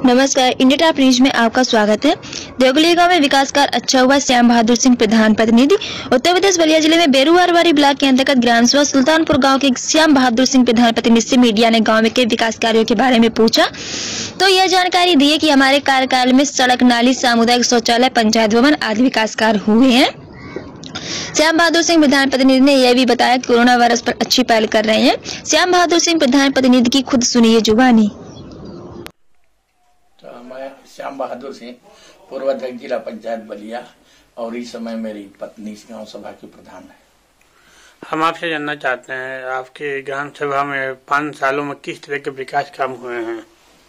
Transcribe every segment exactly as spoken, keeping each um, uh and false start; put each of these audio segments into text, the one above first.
नमस्कार, India top news में आपका स्वागत है। देवगली गांव में विकास कार्य अच्छा हुआ। श्याम बहादुर सिंह प्रधान प्रतिनिधि। उत्तर प्रदेश बलिया जिले में बेरुआरवाड़ी ब्लॉक के अंतर्गत ग्राम सभा सुल्तानपुर गांव के श्याम बहादुर सिंह प्रधान प्रतिनिधि से मीडिया ने गांव में के विकास कार्यों के बारे में पूछा तो यह जानकारी दी है कि हमारे कार्यकाल में सड़क, नाली, सामुदायिक शौचालय, पंचायत भवन आदि विकास कार्य हुए हैं। श्याम बहादुर सिंह प्रधान प्रतिनिधि ने यह भी बताया कि कोरोना वायरस पर अच्छी पहल कर रहे हैं। श्याम बहादुर सिंह प्रधान प्रतिनिधि की खुद सुनिए जुबानी। तो मैं श्याम बहादुर सिंह, पूर्व अध्यक्ष जिला पंचायत बलिया, और इस समय मेरी पत्नी इस गाँव सभा की प्रधान है। हम आपसे जानना चाहते हैं, आपके ग्राम सभा में पाँच सालों में किस तरह के विकास काम हुए हैं?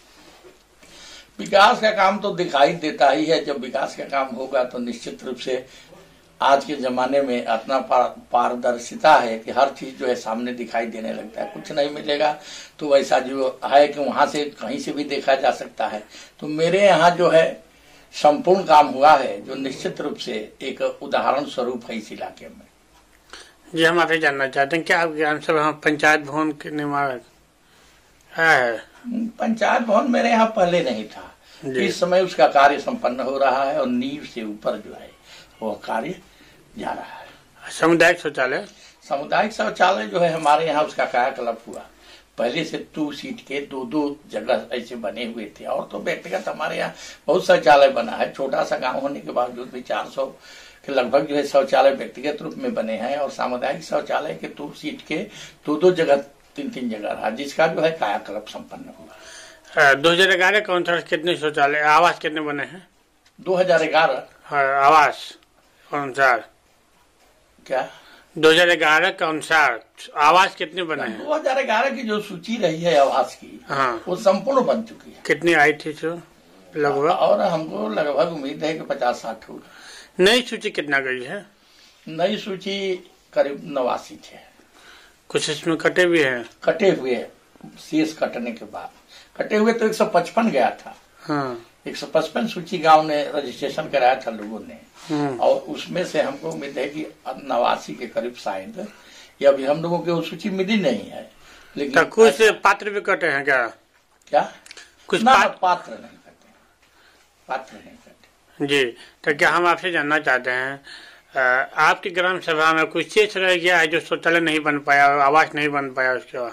विकास का काम तो दिखाई देता ही है। जब विकास का काम होगा तो निश्चित रूप से आज के जमाने में इतना पारदर्शिता है कि हर चीज जो है सामने दिखाई देने लगता है। कुछ नहीं मिलेगा तो वैसा जो है कि वहां से कहीं से भी देखा जा सकता है। तो मेरे यहाँ जो है संपूर्ण काम हुआ है, जो निश्चित रूप से एक उदाहरण स्वरूप है इस इलाके में। जी, हम आपसे जानना चाहते हैं, क्या आप ग्राम सभा में पंचायत भवन के निर्माण है? पंचायत भवन मेरे यहाँ पहले नहीं था। इस समय उसका कार्य संपन्न हो रहा है और नींव से ऊपर जो है वो कार्य जा रहा है। सामुदायिक शौचालय सामुदायिक शौचालय जो है हमारे यहाँ उसका कायाकल्प हुआ। पहले से टू सीट के दो दो जगह ऐसे बने हुए थे, और तो व्यक्तिगत हमारे यहाँ बहुत शौचालय बना है। छोटा सा गांव होने के बावजूद भी चार सौ के लगभग जो है शौचालय व्यक्तिगत रूप में बने हैं, और सामुदायिक शौचालय के टू सीट के दो दो जगह तीन तीन जगह रहा, जिसका जो है कायाकल्प संपन्न हुआ। दो हजार ग्यारह के अनुसार कितने शौचालय आवास कितने बने हैं? दो हजार ग्यारह आवास अनुसार क्या दो हजार ग्यारह के अनुसार आवास कितने बने हैं? दो हजार ग्यारह की जो सूची रही है आवास की, हाँ, वो संपूर्ण बन चुकी है। कितनी आई थी सो लगभग? और हमको लगभग उम्मीद है कि पचास साठ होगा। नई सूची कितना गई है? नई सूची करीब नवासी थे। कुछ इसमें कटे भी हैं? कटे हुए शेष कटने के बाद कटे हुए तो एक सौ पचपन गया था। हाँ, एक सौ पचपन सूची गांव ने रजिस्ट्रेशन कराया था लोगों ने, और उसमें से हमको उम्मीद है कि नवासी के करीब शायद, या अभी हम लोगों की वो सूची मिली नहीं है। लेकिन कुछ पात्र भी कटे हैं क्या? क्या कुछ ना, पात्र, पात्र नहीं कटे पात्र नहीं कटे जी, तो क्या हम आपसे जानना चाहते हैं, आपकी ग्राम सभा में कुछ शेष रह गया है जो शौचालय नहीं बन पाया, आवास नहीं बन पाया उसके बाद?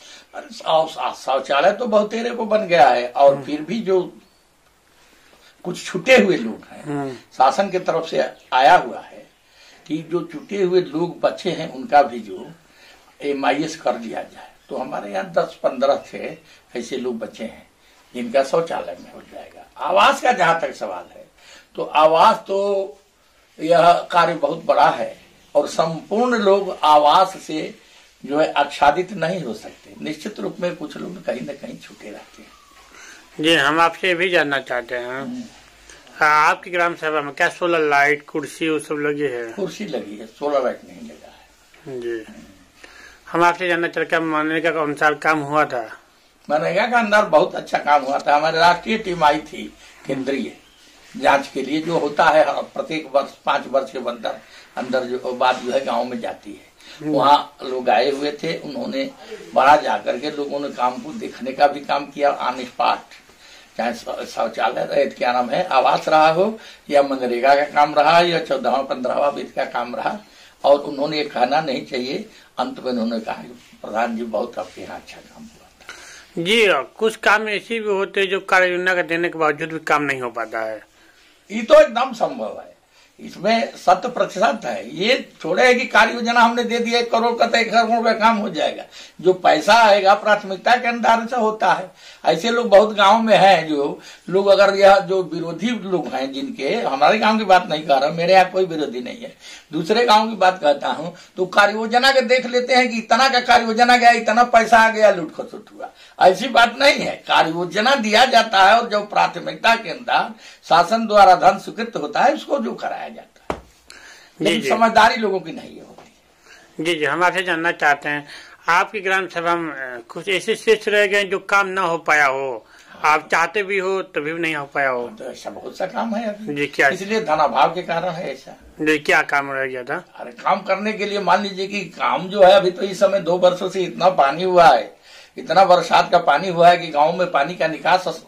अरे शौचालय तो बहुत तेरे को बन गया है, और फिर भी जो कुछ छूटे हुए लोग हैं, शासन की तरफ से आया हुआ है कि जो छूटे हुए लोग बचे हैं उनका भी जो एम आई एस कर दिया जाए। तो हमारे यहाँ दस पंद्रह थे ऐसे लोग बचे हैं जिनका शौचालय में हो जाएगा। आवास का जहां तक सवाल है, तो आवास तो यह कार्य बहुत बड़ा है, और संपूर्ण लोग आवास से जो है आच्छादित नहीं हो सकते। निश्चित रूप में कुछ लोग कहीं न कहीं छूटे रहते हैं। जी, हम आपसे भी जानना चाहते हैं, आपकी ग्राम सभा में क्या सोलर लाइट, कुर्सी वो सब लगी है? कुर्सी लगी है, सोलर लाइट नहीं लगा है। जी, हम आपसे जानना चाहते, क्या मनरेगा का अनुसार काम हुआ था? मनरेगा का अंदर बहुत अच्छा काम हुआ था। हमारी राष्ट्रीय टीम आई थी केंद्रीय जांच के लिए, जो होता है प्रत्येक वर्ष पांच वर्ष के अंदर अंदर जो बात जो है गाँव में जाती है। वहाँ लोग आए हुए थे, उन्होंने बड़ा जाकर के लोगों ने काम को देखने का भी काम किया ऑन स्पॉट, चाहे शौचालय रहे, क्या नाम है, आवास रहा हो, या मनरेगा का काम रहा, या चौदहवा पंद्रहवा वित्त का काम रहा। और उन्होंने ये कहना नहीं चाहिए, अंत में उन्होंने कहा प्रधान जी बहुत आपके यहाँ अच्छा काम हुआ था। जी, कुछ काम ऐसे भी होते हैं जो कार्य योजना का देने के बावजूद भी काम नहीं हो पाता है। ये तो एकदम संभव है, इसमें शत प्रतिशत है। ये छोड़े है कि कार्य योजना हमने दे दिया, एक करोड़ का तो एक करोड़ का काम हो जाएगा। जो पैसा आएगा प्राथमिकता के अनुसार से होता है। ऐसे लोग बहुत गांव में हैं, जो लोग अगर यह जो विरोधी लोग हैं, जिनके, हमारे गांव की बात नहीं कर रहा, मेरे यहाँ कोई विरोधी नहीं है, दूसरे गांव की बात कहता हूँ, तो कार्य योजना के देख लेते हैं कि इतना का कार्य योजना गया, इतना पैसा आ गया, लूट खसुट हुआ। ऐसी बात नहीं है। कार्य योजना दिया जाता है, और जो प्राथमिकता के अंदर शासन द्वारा धन स्वीकृत होता है उसको जो कराया जाता है, लेकिन समझदारी लोगों की नहीं होती। जी जी, हम आपसे जानना चाहते हैं, आपकी ग्राम सभा में कुछ ऐसे शेष रह गए जो काम ना हो पाया हो, आप चाहते भी हो तभी भी नहीं हो पाया हो? तो ऐसा बहुत सा काम है अभी। जी, क्या? इसलिए धनाभाव के कारण है ऐसा। जी, क्या काम रह गया था? अरे काम करने के लिए मान लीजिए कि काम जो है, अभी तो इस समय दो वर्षों से इतना पानी हुआ है, इतना बरसात का पानी हुआ है कि गाँव में पानी का निकास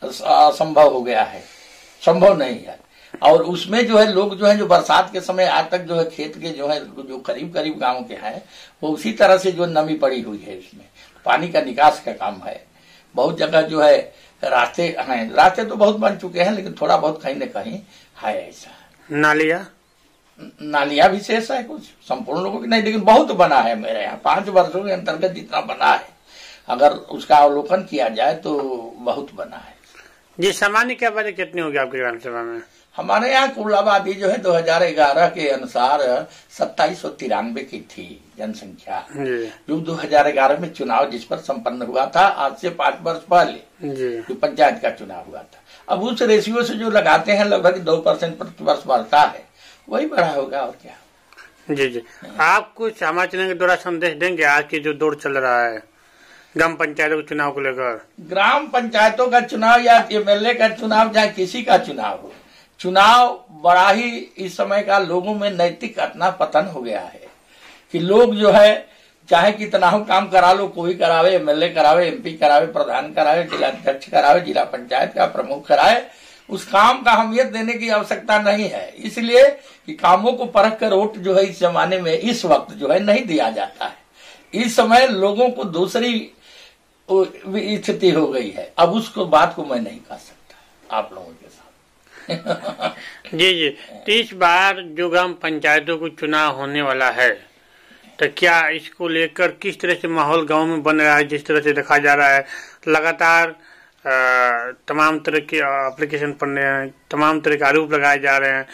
असंभव हो गया है, संभव नहीं है। और उसमें जो है लोग जो है जो बरसात के समय आज तक जो है खेत के जो है जो करीब करीब गांव के हैं वो उसी तरह से जो नमी पड़ी हुई है, इसमें पानी का निकास का काम है। बहुत जगह जो है रास्ते हैं, रास्ते तो बहुत बन चुके हैं लेकिन थोड़ा बहुत कहीं न कहीं है ऐसा। नालिया नालिया भी शेष है, कुछ संपूर्ण लोगों की नहीं लेकिन बहुत बना है मेरे यहाँ। पांच वर्षों के अंतर्गत जितना बना है अगर उसका अवलोकन किया जाए तो बहुत बना है। जी, सामान्य की आबादी कितनी होगी आपकी ग्राम सभा में? हमारे यहाँ कुल आबादी जो है दो हजार ग्यारह के अनुसार सत्ताईस सौ तिरानवे की थी जनसंख्या, जो दो हजार ग्यारह में चुनाव जिस पर संपन्न हुआ था आज से पांच वर्ष पहले जो पंचायत का चुनाव हुआ था। अब उस रेशियो से जो लगाते हैं लगभग दो परसेंट प्रति वर्ष बढ़ता है, वही बढ़ा होगा और क्या। जी जी, आप कुछ समाज चैनल के द्वारा संदेश देंगे आज की जो दौर चल रहा है ग्राम पंचायतों के चुनाव को लेकर? ग्राम पंचायतों का चुनाव या एमएलए का चुनाव चाहे किसी का चुनाव हो, चुनाव बड़ा ही इस समय का लोगों में नैतिक इतना पतन हो गया है कि लोग जो है चाहे कितना हो काम करा लो, कोई करावे, एमएलए करावे, एमपी करावे, प्रधान करावे, जिला अध्यक्ष करावे, जिला पंचायत का प्रमुख कराए, उस काम का अहमियत देने की आवश्यकता नहीं है। इसलिए कि कामों को परख कर वोट जो है इस जमाने में इस वक्त जो है नहीं दिया जाता है। इस समय लोगों को दूसरी स्थिति हो गई है। अब उसको बात को मैं नहीं कह सकता आप लोगों के साथ। जी जी, तो इस बार जो ग्राम पंचायतों को चुनाव होने वाला है तो क्या इसको लेकर किस तरह से माहौल गांव में बन रहा है? जिस तरह से देखा जा रहा है लगातार तमाम तरह के एप्लीकेशन पढ़ रहे हैं, तमाम तरह के आरोप लगाए जा रहे हैं।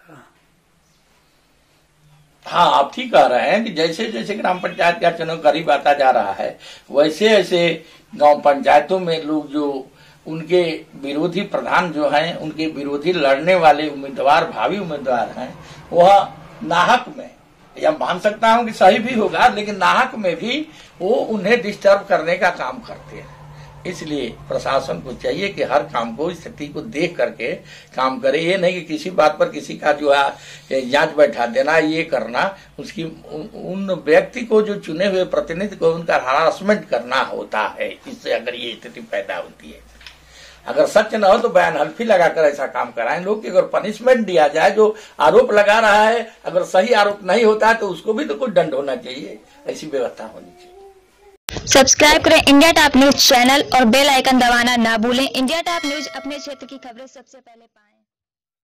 हाँ, आप ठीक कह रहे हैं कि जैसे जैसे ग्राम पंचायत का चुनाव करीब आता जा रहा है वैसे ऐसे गांव पंचायतों में लोग जो उनके विरोधी प्रधान जो हैं, उनके विरोधी लड़ने वाले उम्मीदवार, भावी उम्मीदवार हैं, वह नाहक में, या मान सकता हूं कि सही भी होगा लेकिन नाहक में भी वो उन्हें डिस्टर्ब करने का काम करते हैं। इसलिए प्रशासन को चाहिए कि हर काम को, स्थिति को देख करके काम करे। ये नहीं कि किसी बात पर किसी का जो है जांच बैठा देना, ये करना, उसकी उन व्यक्ति को जो चुने हुए प्रतिनिधि को उनका हरासमेंट करना होता है। इससे अगर ये स्थिति पैदा होती है, अगर सच न हो तो बयान हल्फी लगाकर ऐसा काम कराएं लोग कि अगर पनिशमेंट दिया जाए, जो आरोप लगा रहा है अगर सही आरोप नहीं होता है तो उसको भी तो कुछ दंड होना चाहिए। ऐसी व्यवस्था होनी चाहिए। सब्सक्राइब करें इंडिया टॉप न्यूज चैनल और बेल आइकन दबाना ना भूलें। इंडिया टॉप न्यूज अपने क्षेत्र की खबरें सबसे पहले पाएं।